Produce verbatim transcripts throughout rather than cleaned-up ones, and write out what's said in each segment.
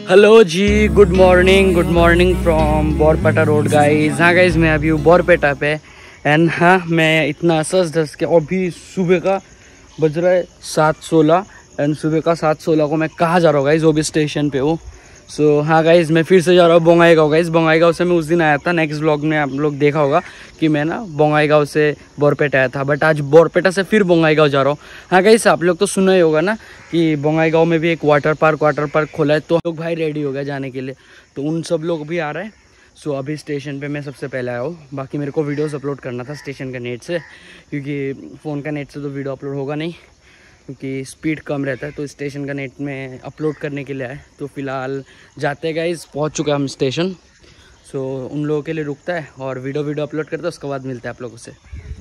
Hello ji, good morning good morning from Barpeta road guys. हाँ guys, मैं अभी हूँ बोरपेटा पे एंड हाँ मैं इतना सस धस के अभी सुबह का बज रहा है सात सोलह एंड सुबह का सात सोलह को मैं कहाँ जा रहा हूँ गाइज, वो भी स्टेशन पे हूँ। सो so, हाँ गाइज, मैं फिर से जा रहा हूँ बोंगाईगांव गाइज। बोंगाईगांव से मैं उस दिन आया था, नेक्स्ट व्लॉग में आप लोग देखा होगा कि मैं ना बोंगाईगांव से बोरपेटा आया था, बट आज बोरपेटा से फिर बोंगाईगांव जा रहा हूँ। हाँ गाइज, आप लोग तो सुना ही होगा ना कि बोंगाईगांव में भी एक वाटर पार्क वाटर पार्क खोला है, तो लोग भाई रेडी हो गया जाने के लिए, तो उन सब लोग भी आ रहे हैं। सो so, अभी स्टेशन पे मैं सबसे पहले आया हूँ। बाकी मेरे को वीडियोस अपलोड करना था स्टेशन का नेट से, क्योंकि फ़ोन का नेट से तो वीडियो अपलोड होगा नहीं, क्योंकि स्पीड कम रहता है, तो स्टेशन का नेट में अपलोड करने के लिए आए। तो फिलहाल जाते गाइस, पहुंच चुके हैं हम स्टेशन। सो उन लोगों के लिए रुकता है और वीडियो वीडियो अपलोड करता है, उसके बाद मिलते हैं आप लोगों से।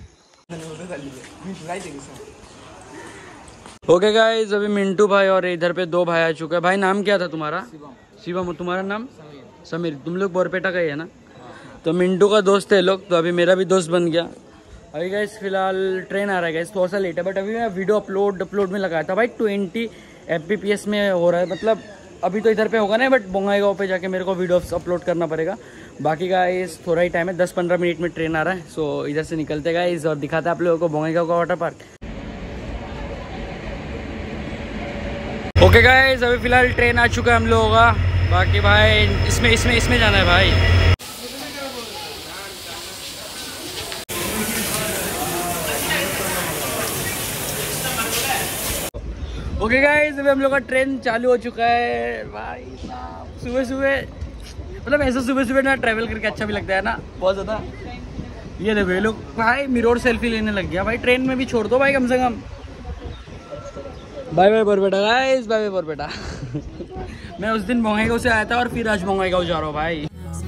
ओके गाइस, अभी मिंटू भाई और इधर पे दो भाई आ चुके हैं। भाई नाम क्या था तुम्हारा? शिवम। तुम्हारा नाम? समीर। तुम लोग बोरपेटा का ही है ना? तो मिंटू का दोस्त है लोग, तो अभी मेरा भी दोस्त बन गया। अभी गाइस फिलहाल ट्रेन आ रहा है गाइस, थोड़ा सा लेट है, बट अभी मैं वीडियो अपलोड अपलोड में लगाया था भाई। Twenty F P P S में हो रहा है, मतलब अभी तो इधर पे होगा ना, बट बोंगाईगांव पे जाके मेरे को वीडियो अपलोड करना पड़ेगा। बाकी गाइस थोड़ा ही टाइम है, दस पंद्रह मिनट में ट्रेन आ रहा है। सो इधर से निकलते गाइस और दिखाते हैं आप लोगों को बोंगाईगांव का वाटर पार्क। ओके गाइस, अभी फिलहाल ट्रेन आ चुका है हम लोगों का। बाकी भाई इसमें इसमें इसमें जाना है भाई। ओके गाइस, अभी हम लोग का ट्रेन चालू हो चुका है भाई साहब। सुबह सुबह मतलब ऐसा सुबह सुबह ना ट्रैवल करके अच्छा भी लगता है ना, बहुत ज़्यादा। ये देखो ये लोग भाई मिरर सेल्फी लेने लग गया भाई, ट्रेन में भी छोड़ दो भाई कम से कम। Bye bye Barpeta guys, bye bye Barpeta. मैं उस दिन बोंगाईगांव से आया था और फिर आज बोंगाईगांव जा रहा हूँ भाई।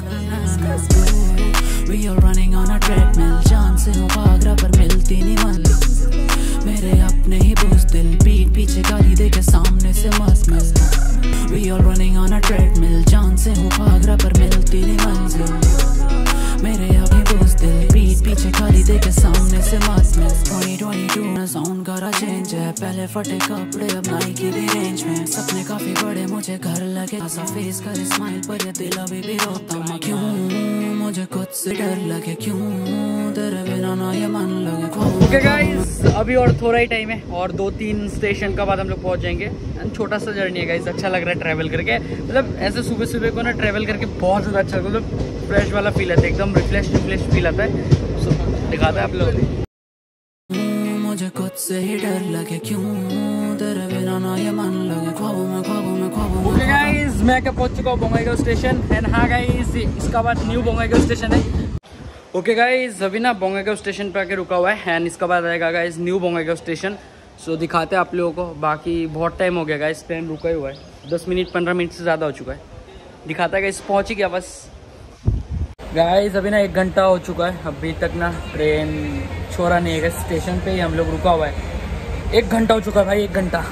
मेरे अपने ही बुज़दिल पीठ पीछे गाली देके सामने से मस्त मिल। We all running on a treadmill, जान से हूँ भाग रहा पर मिलती नहीं मंजिल। मेरे अपने बुज़दिल पीठ पीछे गाली देके सामने से मस्त मिल। ट्वेंटी ट्वेंटी टू में साउंड करा चेंज है, पहले फटे कपड़े अब नाइकी भी रेंज में। सपने काफी बड़े मुझे घर लगे, ऐसा फेस करे स्माइल पर ये दिल अभी भी रोता मैं। क्यों मुझे खुद से डर लगे, क्यों तेरे बिना ना ये मन लगे। ओके गाइस, अभी और थोड़ा ही टाइम है और दो तीन स्टेशन का बाद हम लोग पहुंच जाएंगे। छोटा सा जर्नी है गाइस, अच्छा लग रहा है ट्रैवल करके। मतलब ऐसे सुबह सुबह को ना ट्रैवल करके बहुत ज़्यादा अच्छा, मतलब फ्रेश वाला फील आता है, एकदम रिफ्रेश रिफ्रेश फील आता है। सो दिखाता है आप लोग। मुझे खुद से ही डर लगे, क्यों तेरे बिना ना ये मन लगे। ख्वाबों में ख्वाबों में ख्वाबों में। ओके गाइस, मैं क्या पहुंच चुका हूँ बोंगाईगांव स्टेशन एंड हाँ गाइस, इसका बाद न्यू बोंगाईगांव स्टेशन है। ओके गाइस, अभी ना बोंगाईगांव स्टेशन पे आके रुका हुआ है एंड इसका बाद आएगा guys new Bongaigaon station. So दिखाते हैं आप लोगों को। बाकी बहुत टाइम हो गया गाइस, ट्रेन रुका ही हुआ है, दस मिनट पंद्रह मिनट से ज़्यादा हो चुका है। दिखाता है गाइस, पहुँच ही गया बस गाइस। अभी ना एक घंटा हो चुका है, अभी तक ना ट्रेन छोड़ा नहीं है। स्टेशन पे ही हम लोग रुका हुआ है, एक घंटा हो चुका है भाई, एक घंटा।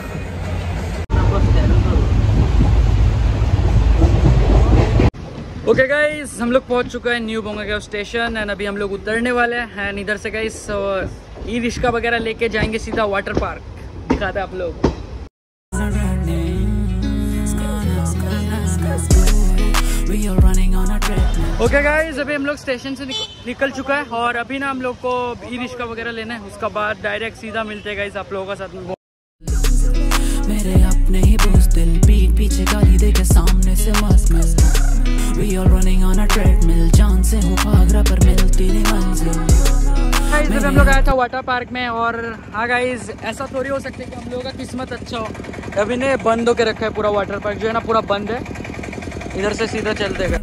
ओके गाइस, हम लोग पहुंच चुका है न्यू बोंगाईगांव स्टेशन एंड अभी हम लोग उतरने वाले हैं एंड इधर से गाइस ई रिक्शा वगैरह लेके जाएंगे सीधा वाटर पार्क। दिखाते हैं आप लोग। ओके गाइस, अभी हम लोग स्टेशन से निकल चुका है और अभी ना हम लोग को ई रिक्शा वगैरह लेना है, उसका बाद डायरेक्ट सीधा मिलते हैं गाइस आप लोगों का साथ में। मेरे अपने ही बुज़दिल पीठ पीछे गाली देके सामने से मस्त मिल। We all running on a treadmill, जान से हूँ भाग रहा पर मिलती नहीं मंजिल। गाइस जब हम लोग आया था वाटर पार्क में और हाँ गाइस, ऐसा थोड़ी हो सकता है कि हम लोगों का किस्मत अच्छा हो। अभी ने बंद होके रखा है पूरा वाटर पार्क, जो है ना पूरा बंद है। इधर से सीधा चलते हैं।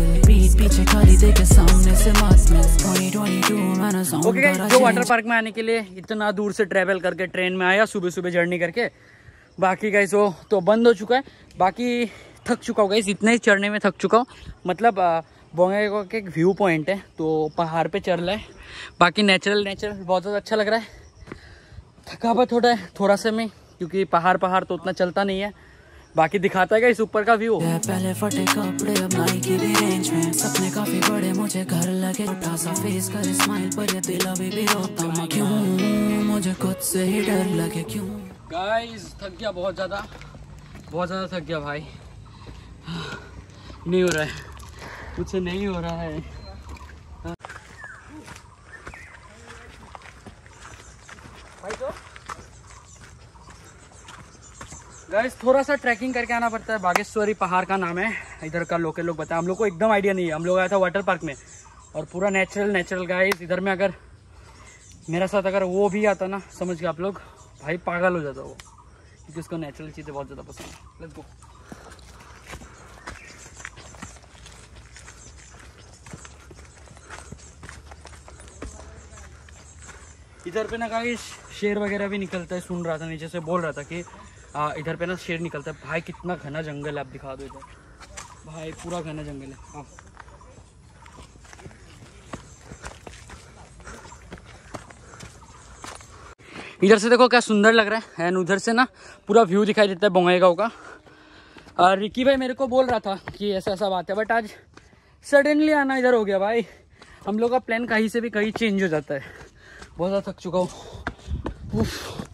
ओके गाइस, जो वाटर पार्क में आने के लिए इतना दूर से ट्रैवल करके ट्रेन में आया, सुबह सुबह जर्नी करके, बाकी गाइस वो तो बंद हो चुका है। बाकी थक चुका हूँ गाइस, इतना ही चढ़ने में थक चुका हूँ। मतलब बोंगाईगांव का एक व्यू पॉइंट है, तो पहाड़ पे चढ़ रहा है। बाकी नेचुरल नेचुरल बहुत ज़्यादा अच्छा लग रहा है। थकावट थोड़ा है थोड़ा सा में, क्योंकि पहाड़ पहाड़ तो उतना चलता नहीं है। बाकी दिखाता है इस ऊपर का व्यू। पहले फटे कपड़े अब नाइकी भी रेंज में। सपने काफी बड़े मुझे घर लगे, छोटा सा फेस कर स्माइल पर ये दिल अभी भी रोता मैं। क्यों मुझे खुद से ही डर लगे, क्यों। गाइस थक गया बहुत ज़्यादा, बहुत ज़्यादा थक गया भाई। नहीं हो रहा है, कुछ नहीं हो रहा है। गाइस थोड़ा सा ट्रैकिंग करके आना पड़ता है। बागेश्वरी पहाड़ का नाम है, इधर का लोकल लोग बताए, हम लोग को एकदम आइडिया नहीं है। हम लोग आया था वाटर पार्क में और पूरा नेचुरल नेचुरल गाइस। इधर में अगर मेरा साथ अगर वो भी आता ना, समझ के आप लोग, भाई पागल हो जाता वो, क्योंकि उसको नेचुरल चीज़ें बहुत ज़्यादा पसंद है। Let's go. इधर पे ना गाइस शेर वगैरह भी निकलता है, सुन रहा था नीचे से, बोल रहा था कि आ, इधर पे ना शेर निकलता है। भाई कितना घना जंगल है, आप दिखा दो इधर, भाई पूरा घना जंगल है। हाँ इधर से देखो क्या सुंदर लग रहा है, एंड उधर से ना पूरा व्यू दिखाई देता है बोंगईगांव का। और रिकी भाई मेरे को बोल रहा था कि ऐसा ऐसा बात है, बट आज सडनली आना इधर हो गया भाई। हम लोग का प्लान कहीं से भी कहीं चेंज हो जाता है। बहुत ज़्यादा थक चुका हूँ।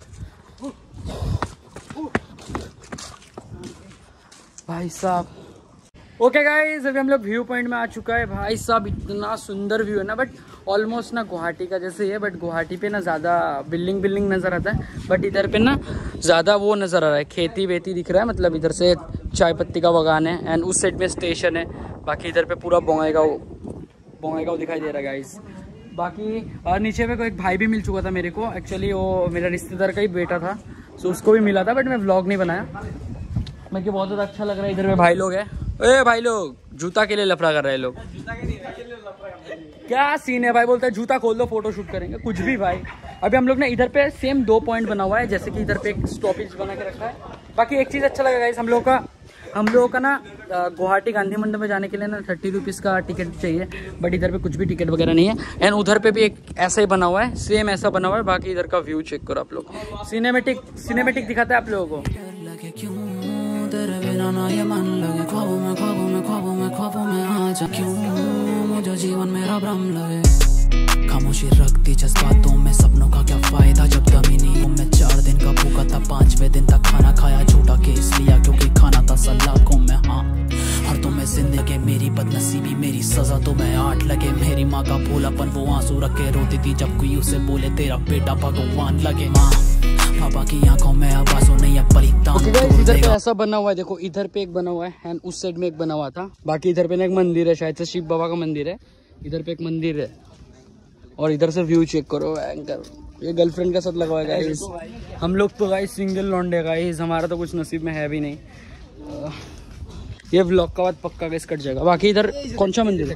भाई साहब ओके गाइस, अभी हम लोग व्यू पॉइंट में आ चुका है। भाई साहब इतना सुंदर व्यू है ना, बट ऑलमोस्ट ना गुवाहाटी का जैसे ही है, बट गुवाहाटी पे ना ज़्यादा बिल्डिंग बिल्डिंग नज़र आता है, बट इधर पे ना ज़्यादा वो नज़र आ रहा है, खेती वेती दिख रहा है। मतलब इधर से चाय पत्ती का बागान है एंड उस साइड में स्टेशन है। बाकी इधर पे पूरा बोंगईगांव बोंगईगांव दिखाई दे रहा है गाइस। बाकी और नीचे पे कोई एक भाई भी मिल चुका था मेरे को, एक्चुअली वो मेरा रिश्तेदार का ही बेटा था, सो उसको भी मिला था, बट मैं व्लॉग नहीं बनाया। मैं कि बहुत ज़्यादा अच्छा लग रहा है। इधर में भाई लोग हैं, ए भाई लोग जूता के लिए लफड़ा कर रहे हैं लोग। क्या सीन है भाई, बोलता है जूता खोल दो फोटो शूट करेंगे, कुछ भी भाई। अभी हम लोग ने इधर पे सेम दो पॉइंट बना हुआ है, जैसे कि इधर पे एक स्टॉपेज बना के रखा है। बाकी एक चीज़ अच्छा लगा गाइस, हम लोग का हम लोगों का ना गुवाहाटी गांधी मंडप में जाने के लिए ना थर्टी रुपीज़ का टिकट चाहिए, बट इधर पे कुछ भी टिकट वगैरह नहीं है। एंड उधर पे भी एक ऐसा ही बना हुआ है, सेम ऐसा बना हुआ है। बाकी इधर का व्यू चेक करो आप लोग, सिनेमेटिक सिनेमेटिक दिखाता है आप लोगों को। तेरे बिना ना ये मन लगे, ख्वाबों में ख्वाबों में ख्वाबों में ख्वाबों में आ जा, क्यों मुझे जीवन मेरा भ्रम लगे। खामोशी रख दी जज्बातों में, सपनों का क्या फायदा जब दमी नहीं। मैं चार दिन का भूखा था, पांचवें दिन तक खाना खाया, झूठा केस लिया क्योंकि खाना था सलाखों में। हाँ हर तुम्हें जिंदगी मेरी बदनसीबी, मेरी सजा तो मैं आठ लगे। मेरी माँ का भोलापन वो आंसू रख के रोती थी जब कोई उसे बोले तेरा बेटा भगवान लगे। माँ पापा की आंखों में आवाज़ों नहीं है परितान। इधर पे ऐसा बना हुआ है, देखो इधर पे एक बना हुआ है एंड उस साइड में एक बना हुआ था। बाकी इधर पे ना एक मंदिर है, शायद से शिव बाबा का मंदिर है। इधर पे एक मंदिर है और इधर से व्यू चेक करो। एंकर ये गर्लफ्रेंड का साथ लगा हुआ है गाइस। हम लोग तो गाइस सिंगल लौंडे गाइस, हमारा तो कुछ नसीब में है भी नहीं। ये व्लॉग का बाद पक्का गाइस कट जाएगा। बाकी इधर कौन सा मंदिर है?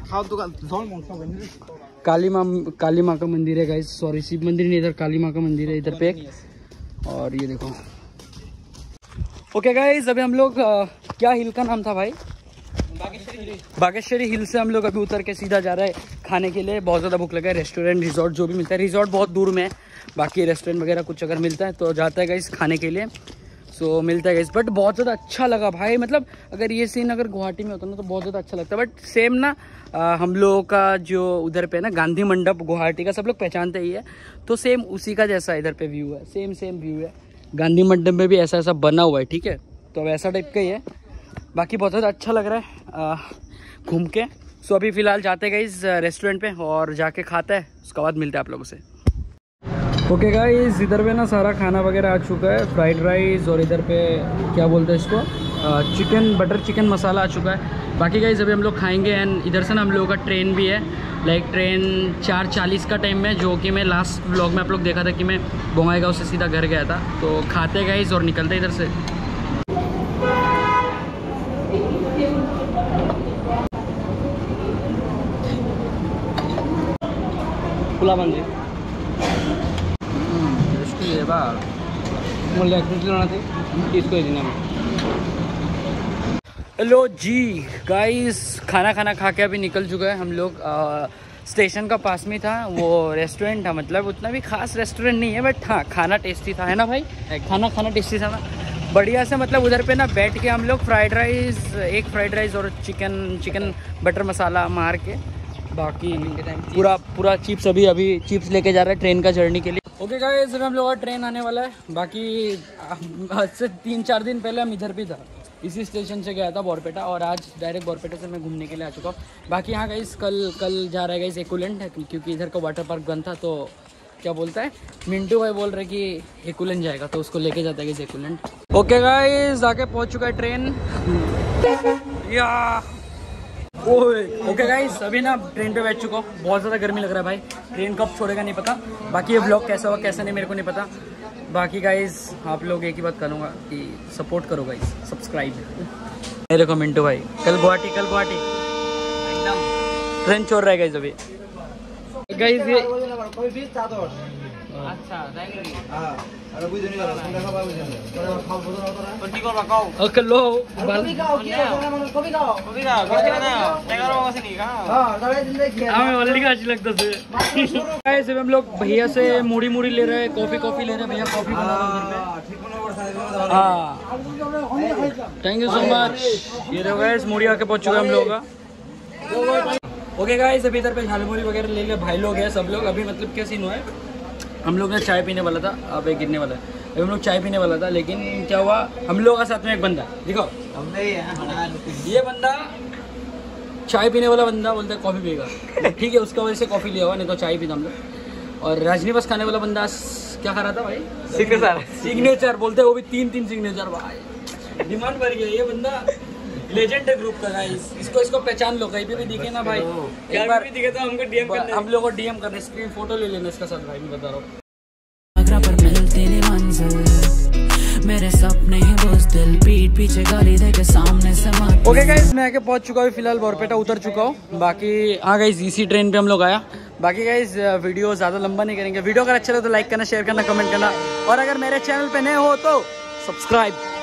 काली माँ काली माँ का मंदिर है गाइस, सॉरी शिव मंदिर नहीं, इधर काली माँ का मंदिर है इधर पे एक। और ये देखो ओके गाइस, अभी हम लोग क्या हिल का नाम था भाई? बागेश्वरी हिल से हम लोग अभी उतर के सीधा जा रहे हैं खाने के लिए। बहुत ज़्यादा भूख लगा है। रेस्टोरेंट रिजॉर्ट जो भी मिलता है, रिजॉर्ट बहुत दूर में है, बाकी रेस्टोरेंट वगैरह कुछ अगर मिलता है तो जाता है गाइस खाने के लिए। सो मिलता है गाइस, बट बहुत ज़्यादा अच्छा लगा भाई। मतलब अगर ये सीन अगर गुवाहाटी में होता ना तो बहुत ज़्यादा अच्छा लगता है, बट सेम ना आ, हम लोगों का जो उधर पे ना गांधी मंडप गुवाहाटी का सब लोग पहचानते ही है, तो सेम उसी का जैसा इधर पे व्यू है, सेम सेम व्यू है। गांधी मंडप में भी ऐसा ऐसा बना हुआ है, ठीक है, तो वैसा टाइप का ही है। बाकी बहुत ज़्यादा अच्छा लग रहा है घूम के। सो अभी फ़िलहाल जाते गए इस रेस्टोरेंट पे और जाके खाता है, उसके बाद मिलते हैं आप लोगों से। ओके गाइस, इधर पे ना सारा खाना वगैरह आ चुका है, फ्राइड राइस और इधर पे क्या बोलते हैं इसको, चिकन बटर चिकन मसाला आ चुका है। बाकी गाइस अभी हम लोग खाएंगे एंड इधर से ना हम लोगों का ट्रेन भी है, लाइक ट्रेन चार चालीस का टाइम में, जो कि मैं लास्ट व्लॉग में आप लोग देखा था कि मैं बोंगईगांव से सीधा घर गया था। तो खाते गाइस और निकलते इधर से। खुला बंद हेलो जी गाइस, खाना खाना खा के अभी निकल चुका है हम लोग। आ, स्टेशन का पास में था वो रेस्टोरेंट था, मतलब उतना भी खास रेस्टोरेंट नहीं है, बट हाँ खाना टेस्टी था, है ना भाई? खाना खाना टेस्टी था ना, बढ़िया से। मतलब उधर पे ना बैठ के हम लोग फ्राइड राइस, एक फ्राइड राइस और चिकन चिकन बटर मसाला मार के, बाकी पूरा पूरा चिप्स अभी अभी चिप्स लेके जा रहा है ट्रेन का जर्नी के लिए। ओके गाइस, अभी हम लोग का ट्रेन आने वाला है। बाकी आज से तीन चार दिन पहले हम इधर भी था, इसी स्टेशन से गया था बॉरपेटा और आज डायरेक्ट बॉरपेटा से मैं घूमने के लिए आ चुका हूँ। बाकी यहाँ गाइस कल कल जा रहा है गाइस एक्यूलेंट है, क्योंकि इधर का वाटर पार्क बंद था। तो क्या बोलता है मिंटू भाई बोल रहे कि एक्यूलेंट जाएगा तो उसको लेके जाता है गाइस एक्यूलेंट। ओके गाइस आके पहुँच चुका है ट्रेन या ओके गाइस अभी ना ट्रेन पे बैठ चुका हूँ। बहुत ज़्यादा गर्मी लग रहा है भाई, ट्रेन कब छोड़ेगा नहीं पता। बाकी ये ब्लॉग कैसा हुआ कैसा नहीं मेरे को नहीं पता। बाकी गाइस आप लोग एक ही बात करूँगा कि सपोर्ट करो गाइस, सब्सक्राइब। मेरे को मिंटू भाई कल गुवाहाटी कल गुवाहाटी एकदम ट्रेन छोड़ रहा है गाइस अभी। गाइस ये अच्छा ओके लो हमें ऑलरेडी अच्छी लगता है। हम लोग भैया से मुड़ी मुड़ी ले रहे हैं, कॉफी कॉफी ले रहे हैं। भैया कॉफी बना रहे हैं। हाँ थैंक यू सो मच। ये रहो गाइस मुड़ी आके पहुंच चुके हम लोग का। ओके गाइस अभी इधर पे झालमुड़ी वगैरह ले ले भाई लोग हैं सब लोग। अभी मतलब क्या सीन हुआ है, हम लोग ने चाय पीने वाला था, अब एक गिरने वाला है। अभी हम लोग चाय पीने वाला था, लेकिन क्या हुआ हम लोग का साथ में एक बंदा दिखाओ, ये बंदा चाय पीने वाला बंदा बोलता है कॉफ़ी पिएगा, ठीक है उसका वजह से कॉफ़ी लिया हुआ, नहीं तो चाय पीता हम लोग। और राजनी बस खाने वाला बंदा क्या खा रहा था भाई, सिग्नेचर सिग्नेचर बोलते हैं, वो भी तीन तीन सिग्नेचर भाई, डिमांड बढ़ गया। ये बंदा लेजेंड है ग्रुप का गाइस, इसको इसको पहचान लो, कहीं पे भी दिखे ना भाई एक बार भी दिखे तो हमको डीएम करना, हम लोग को डीएम करना, स्क्रीन फोटो ले लेना इसका साथ भाई, मैं बता रहा हूँ। पर मिलती नहीं मंजिल, मेरे सपने ही बुज़दिल, पीठ पीछे गाली दे के सामने से मत। ओके गाइस मैं आके पहुंच चुका हूँ, फिलहाल बॉरपेटा उतर चुका हूँ। बाकी हाँ गाइस इसी ट्रेन पे हम लोग आया। बाकी गाइस वीडियो ज़्यादा लंबा नहीं करेंगे, वीडियो अगर अच्छा लगे तो लाइक करना, शेयर करना, कमेंट करना, और अगर मेरे चैनल पे नए हो तो सब्सक्राइब